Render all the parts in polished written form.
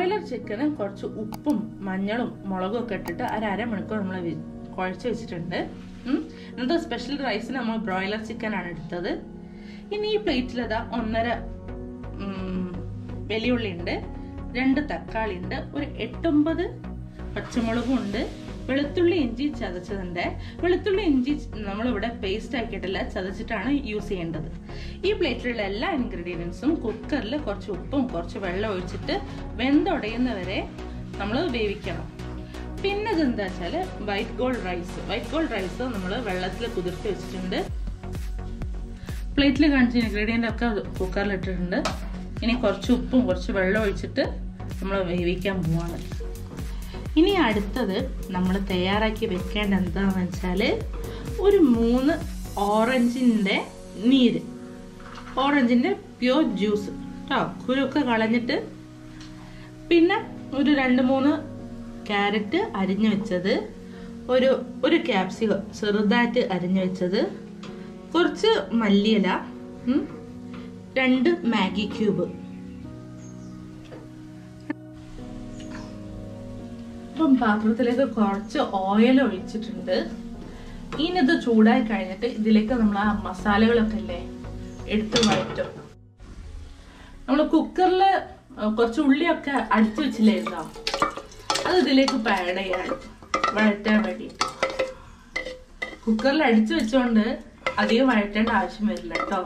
Broiler ചിക്കന് കുറച്ച് ഉപ്പും മഞ്ഞളും മുളകും ഒക്കെ ഇട്ടിട്ട് അരമണിക്കൂർ നമ്മൾ കുഴച്ച് വെച്ചിട്ടുണ്ട്. ഇന്നത്തെ സ്പെഷ്യൽ റൈസിന് നമ്മൾ ബ്രോയിലർ ചിക്കൻ ആണ് എടുത്തത്. ഇനി ഈ പ്ലേറ്റിൽ അതാ 1.5 വെല്ലുള്ളി ഉണ്ട്, 2 തക്കാളി ഉണ്ട്, ഒരു 8-9 പച്ചമുളകും ഉണ്ട്, വെളുത്തുള്ളി ഇഞ്ചി ചതച്ചതുണ്ട്. വെളുത്തുള്ളി ഇഞ്ചി നമ്മളിവിടെ പേസ്റ്റ് ആക്കിയിട്ടില്ല, ചതച്ചിട്ടാണ് യൂസ് ചെയ്യേണ്ടത്. ഈ പ്ലേറ്റിലുള്ള എല്ലാ ഇൻഗ്രീഡിയൻസും കുക്കറിൽ കുറച്ച് ഉപ്പും കുറച്ച് വെള്ളം ഒഴിച്ചിട്ട് വെന്തുടയുന്നവരെ നമ്മൾ വേവിക്കണം. പിന്നെ ഇതെന്താ വെച്ചാൽ വൈറ്റ് ഗോൾഡ് റൈസ് നമ്മൾ വെള്ളത്തിൽ കുതിർത്തി വെച്ചിട്ടുണ്ട്. പ്ലേറ്റിൽ കാണിച്ച ഇൻഗ്രീഡിയൻ്റ് ഒക്കെ കുക്കറിൽ ഇട്ടിട്ടുണ്ട്. ഇനി കുറച്ച് ഉപ്പും കുറച്ച് വെള്ളം ഒഴിച്ചിട്ട് നമ്മൾ വേവിക്കാൻ പോവാണ്. ഇനി അടുത്തത് നമ്മൾ തയ്യാറാക്കി വെക്കേണ്ട എന്താണെന്ന് വെച്ചാൽ ഒരു 3 ഓറഞ്ചിൻ്റെ നീര്, ഓറഞ്ചിൻ്റെ പ്യൂർ ജ്യൂസ് കേട്ടോ, കുരുക്കെ കളഞ്ഞിട്ട്, പിന്നെ ഒരു 2-3 ക്യാരറ്റ് അരിഞ്ഞു വെച്ചത്, ഒരു ക്യാപ്സിക്കം ചെറുതായിട്ട് അരിഞ്ഞു വെച്ചത്, കുറച്ച് മല്ലിയില, 2 മാഗി ക്യൂബ്. ഇപ്പം പാത്രത്തിലേക്ക് കുറച്ച് ഓയിൽ ഒഴിച്ചിട്ടുണ്ട്. ഇനി ഇത് ചൂടായി കഴിഞ്ഞിട്ട് ഇതിലേക്ക് നമ്മൾ ആ മസാലകളൊക്കെ അല്ലേ എടുത്ത് വഴറ്റും. നമ്മൾ കുക്കറിൽ കുറച്ച് ഉള്ളിയൊക്കെ അടിച്ചു വെച്ചില്ലായിരുന്നോ, അത് ഇതിലേക്ക് ആഡ് ചെയ്യാണ് വഴറ്റാൻ വേണ്ടിയിട്ട്. കുക്കറിൽ അടിച്ചു വെച്ചോണ്ട് അധികം വഴറ്റേണ്ട ആവശ്യം വരില്ല കേട്ടോ.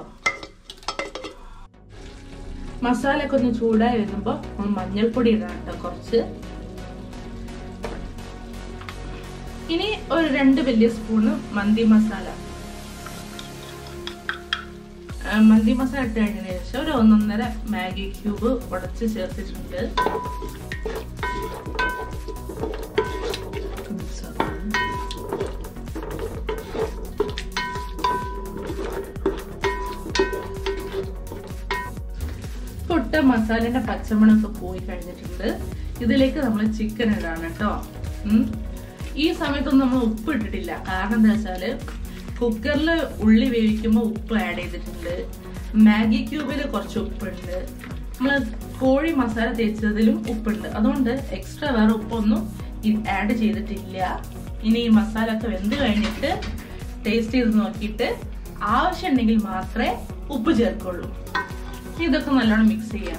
മസാല ഒക്കെ ഒന്ന് ചൂടായി വരുമ്പോൾ നമ്മൾ മഞ്ഞൾപ്പൊടി ഇടാം കേട്ടോ കുറച്ച്. ഇനി ഒരു 2 വലിയ സ്പൂണ് മന്തി മസാല ഇട്ട് കഴിഞ്ഞതിന് ശേഷം ഒരു 1.5 മാഗി ക്യൂബ് ഉടച്ച് ചേർത്തിട്ടുണ്ട്. പൊട്ട മസാലയുടെ പച്ചമണൊക്കെ പോയി കഴിഞ്ഞിട്ടുണ്ട്. ഇതിലേക്ക് നമ്മൾ ചിക്കൻ ഇടാണ് കേട്ടോ. ഈ സമയത്തൊന്നും നമ്മൾ ഉപ്പ് ഇട്ടിട്ടില്ല, കാരണം എന്താ വെച്ചാല് കുക്കറിൽ ഉള്ളി വേവിക്കുമ്പോൾ ഉപ്പ് ആഡ് ചെയ്തിട്ടുണ്ട്, മാഗി ക്യൂബിൽ കുറച്ച് ഉപ്പുണ്ട്, നമ്മൾ കോഴി മസാല തേച്ചതിലും ഉപ്പുണ്ട്. അതുകൊണ്ട് എക്സ്ട്രാ വേറെ ഉപ്പൊന്നും ആഡ് ചെയ്തിട്ടില്ല. ഇനി ഈ മസാല ഒക്കെ വെന്ത് കഴിഞ്ഞിട്ട് ടേസ്റ്റ് ചെയ്ത് നോക്കിയിട്ട് ആവശ്യമുണ്ടെങ്കിൽ മാത്രമേ ഉപ്പ് ചേർക്കുള്ളൂ. ഇതൊക്കെ നല്ലോണം മിക്സ് ചെയ്യാം.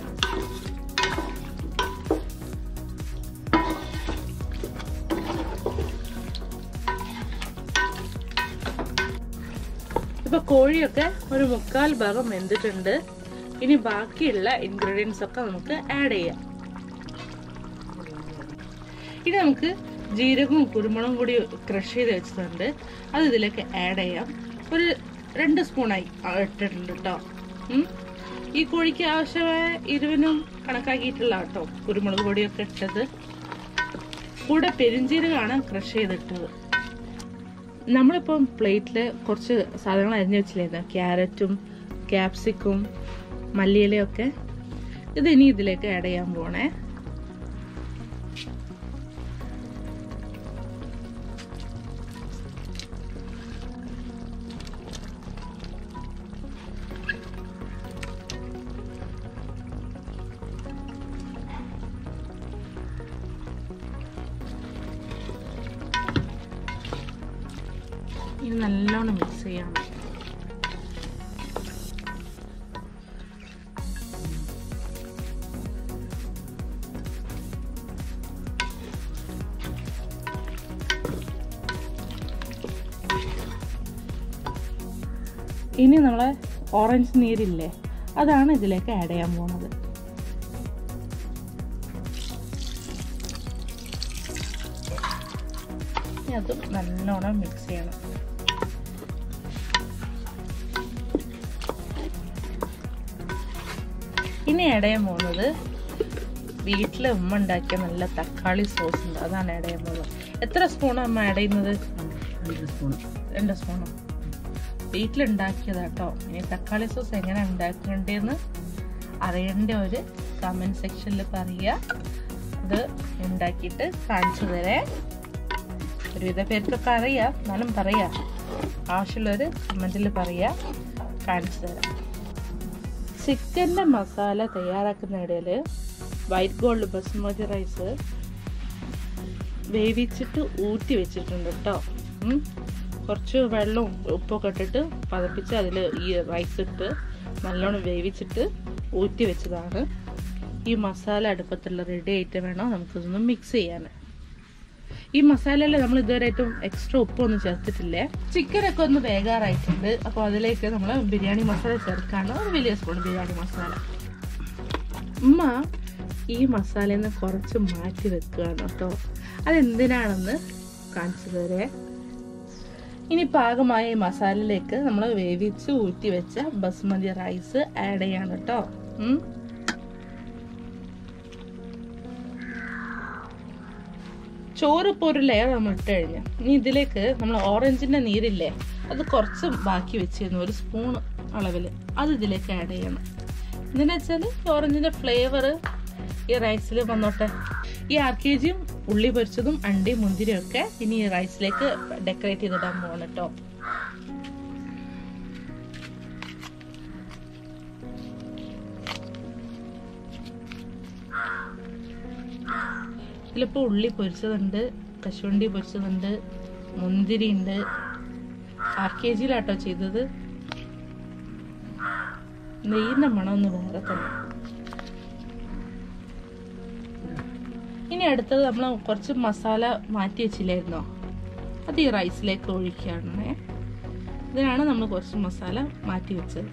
ഇപ്പൊ കോഴിയൊക്കെ ഒരു 3/4 ഭാഗം വെന്തിട്ടുണ്ട്. ഇനി ബാക്കിയുള്ള ഇൻഗ്രീഡിയൻസ് ഒക്കെ നമുക്ക് ആഡ് ചെയ്യാം. ഇനി നമുക്ക് ജീരകവും കുരുമുളകും കൂടി ക്രഷ് ചെയ്ത് വെച്ചിട്ടുണ്ട്, അത് ഇതിലേക്ക് ആഡ് ചെയ്യാം. ഒരു 2 സ്പൂണായി ഇട്ടിട്ടുണ്ട് കേട്ടോ. ഈ കോഴിക്ക് ആവശ്യമായ എരിവിനും കണക്കാക്കിയിട്ടുള്ള കേട്ടോ കുരുമുളക് പൊടിയൊക്കെ ഇട്ടത്. കൂടെ പെരുംജീരകമാണ് ക്രഷ് ചെയ്തിട്ടത്. നമ്മളിപ്പം പ്ലേറ്റിൽ കുറച്ച് സാധനങ്ങൾ അരിഞ്ഞു വെച്ചില്ലായിരുന്നു, ക്യാരറ്റും ക്യാപ്സിക്കും മല്ലിയിലയൊക്കെ. ഇത് ഇനി ഇതിലേക്ക് ആഡ് ചെയ്യാൻ പോണേ. ഇത് നല്ലോണം മിക്സ് ചെയ്യണം. ഇനി നമ്മളെ ഓറഞ്ച് നീരില്ലേ, അതാണ് ഇതിലേക്ക് ആഡ് ചെയ്യാൻ പോകുന്നത്. അതും നല്ലോണം മിക്സ് ചെയ്യണം. ഇനി ആഡ് ചെയ്യാൻ പോകുന്നത് വീട്ടിൽ ഉമ്മ ഉണ്ടാക്കിയ നല്ല തക്കാളി സോസ് ഉണ്ട്, അതാണ് ആഡ് ചെയ്യാൻ പോകുന്നത്. എത്ര സ്പൂണാണ് അമ്മ ആഡ് ചെയ്യുന്നത്? 2 സ്പൂണോ? വീട്ടിലുണ്ടാക്കിയതാട്ടോ. ഇനി തക്കാളി സോസ് എങ്ങനെ ഉണ്ടാക്കേണ്ടതെന്ന് അറിയേണ്ട ഒരു കമന്റ് സെക്ഷനിൽ പറയുക. ഇത് ഉണ്ടാക്കിയിട്ട് കാണിച്ചു തരേ. ഒരുവിധ പേർക്കൊക്കെ അറിയാം, എന്നാലും പറയാം. ആവശ്യമുള്ളവർ കമന്റിൽ പറയാ, കാണിച്ചു തരാം. ചിക്കൻ്റെ മസാല തയ്യാറാക്കുന്ന ഇടയിൽ വൈറ്റ് ഗോൾഡ് ബസ്മതി റൈസ് വേവിച്ചിട്ട് ഊറ്റി വെച്ചിട്ടുണ്ട് കേട്ടോ. കുറച്ച് വെള്ളവും ഉപ്പൊക്കെ ഇട്ടിട്ട് പതപ്പിച്ച് അതിൽ ഈ റൈസ് ഇട്ട് നല്ലോണം വേവിച്ചിട്ട് ഊറ്റി വെച്ചതാണ്. ഈ മസാല അടുപ്പത്തുള്ള റെഡി ആയിട്ട് വേണം നമുക്കിതൊന്ന് മിക്സ് ചെയ്യാൻ. ഈ മസാലയിൽ നമ്മൾ ഇതുവരെയായിട്ടും എക്സ്ട്രാ ഉപ്പൊന്നും ചേർത്തിട്ടില്ലേ. ചിക്കനൊക്കെ ഒന്ന് വേകാറായിട്ടുണ്ട്. അപ്പോൾ അതിലേക്ക് നമ്മൾ ബിരിയാണി മസാല ചേർക്കാണ്. ഒരു വലിയ സ്പൂൺ ബിരിയാണി മസാല. ഉമ്മ ഈ മസാലയിൽ നിന്ന് കുറച്ച് മാറ്റി വെക്കുകയാണ് കേട്ടോ. അതെന്തിനാണെന്ന് കാണിച്ചു തരേ. ഇനി പാകമായ ഈ മസാലയിലേക്ക് നമ്മൾ വേവിച്ച് ഊറ്റി വെച്ച ബസ്മതി റൈസ് ആഡ് ചെയ്യാണ് കേട്ടോ. ചോറ് ഇപ്പോൾ ഒരു ലെയർ നമ്മൾ ഇട്ട് കഴിഞ്ഞു. ഇനി ഇതിലേക്ക് നമ്മൾ ഓറഞ്ചിന്റെ നീരില്ലേ, അത് കുറച്ച് ബാക്കി വെച്ചിരുന്നു, ഒരു സ്പൂൺ അളവിൽ. അത് ഇതിലേക്ക് ആഡ് ചെയ്യണം. എന്തിനാ വെച്ചാൽ ഓറഞ്ചിന്റെ ഫ്ലേവർ ഈ റൈസിൽ വന്നോട്ടെ. ഈ 1/2 kg ഉള്ളി പൊരിച്ചതും അണ്ടി മുന്തിരിയും ഒക്കെ ഇനി ഈ റൈസിലേക്ക് ഡെക്കറേറ്റ് ചെയ്തിടാൻ പോകണം കേട്ടോ. ഇതിലിപ്പോൾ ഉള്ളി പൊരിച്ചതുണ്ട്, കശുവണ്ടി പൊരിച്ചതുണ്ട്, മുന്തിരി ഉണ്ട്. 1/2 kg ചെയ്തത്. നെയ്യിന്റെ മണം ഒന്ന് വേറെ തന്നെ. ഇനി അടുത്തത് നമ്മൾ കുറച്ച് മസാല മാറ്റി വെച്ചില്ലായിരുന്നോ, അത് ഈ റൈസിലേക്ക് ഒഴിക്കുകയാണ്. ഇതിനാണ് നമ്മൾ കുറച്ച് മസാല മാറ്റി വെച്ചത്.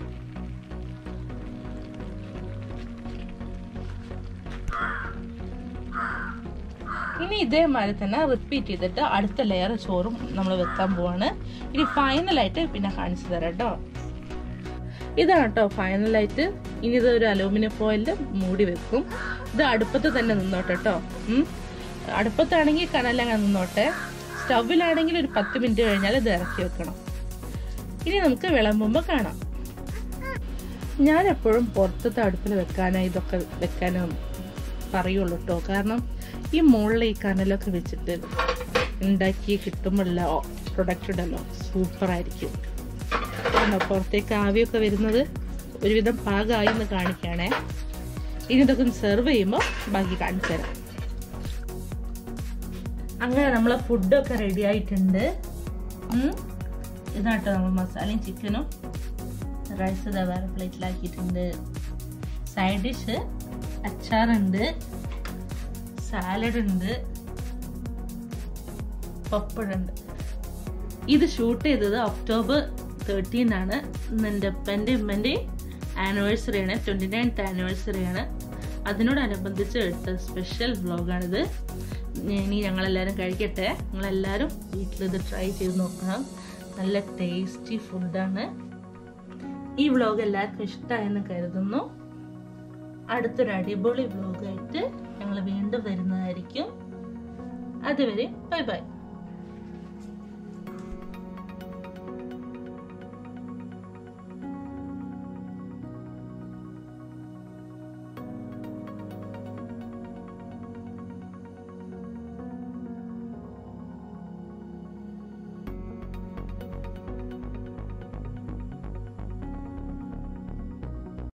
ഇനി ഇതേമാതിരി തന്നെ റിപ്പീറ്റ് ചെയ്തിട്ട് അടുത്ത ലെയർ ചോറും നമ്മൾ വെക്കാൻ പോവാണ്. ഇനി ഫൈനലായിട്ട് പിന്നെ കാണിച്ചു തരാം കേട്ടോ. ഇതാണ് കേട്ടോ ഫൈനലായിട്ട്. ഇനി ഇതൊരു അലൂമിനിയം ഫോയിലിൽ മൂടി വെക്കും. ഇത് അടുപ്പത്ത് തന്നെ നിന്നോട്ടെ കേട്ടോ. അടുപ്പത്താണെങ്കിൽ കനലങ്ങനെ നിന്നോട്ടെ. സ്റ്റൗവിലാണെങ്കിൽ ഒരു 10 മിനിറ്റ് കഴിഞ്ഞാൽ ഇത് ഇറക്കി വെക്കണം. ഇനി നമുക്ക് വിളമ്പുമ്പോൾ കാണാം. ഞാൻ എപ്പോഴും പുറത്തത്തെ അടുപ്പിൽ ഇതൊക്കെ വെക്കാനും പറയുള്ളൂ കേട്ടോ. കാരണം ഈ മുകളിൽ ഈ കനലൊക്കെ വെച്ചിട്ട് ഉണ്ടാക്കി കിട്ടുമ്പോഴുള്ള പ്രൊഡക്റ്റ് ഉണ്ടല്ലോ, സൂപ്പറായിരിക്കും. പുറത്തേക്ക് ആവിയൊക്കെ വരുന്നത് ഒരുവിധം പാകമായി എന്ന് കാണിക്കുകയാണേ. ഇനി ഇതൊക്കെ സെർവ് ചെയ്യുമ്പോൾ ബാക്കി കാണിച്ചു തരാം. അങ്ങനെ നമ്മളെ ഫുഡൊക്കെ റെഡി ആയിട്ടുണ്ട്. ഇതാട്ടോ നമ്മൾ മസാലയും ചിക്കനും റൈസ് വേറെ പ്ലേറ്റിലാക്കിയിട്ടുണ്ട്. സൈഡ് ഡിഷ് അച്ചാറുണ്ട്, സാലഡ് ഉണ്ട്, പപ്പടുണ്ട്. ഇത് ഷൂട്ട് ചെയ്തത് October 13 ആണ്. എൻ്റെ ഉമ്മൻ്റെ ആനിവേഴ്സറിയാണ്, 29th ആനിവേഴ്സറിയാണ്. അതിനോടനുബന്ധിച്ച് എടുത്ത സ്പെഷ്യൽ വ്ലോഗാണിത്. ഇനി ഞങ്ങളെല്ലാവരും കഴിക്കട്ടെ. നിങ്ങളെല്ലാവരും വീട്ടിലിത് ട്രൈ ചെയ്ത് നോക്കണം. നല്ല ടേസ്റ്റി ഫുഡാണ്. ഈ വ്ലോഗ് എല്ലാവർക്കും ഇഷ്ടമായെന്ന് കരുതുന്നു. അടുത്തൊരു അടിപൊളി വ്ലോഗായിട്ട് ഞങ്ങൾ വീണ്ടും വരുന്നതായിരിക്കും. അതുവരെ ബൈ ബൈ.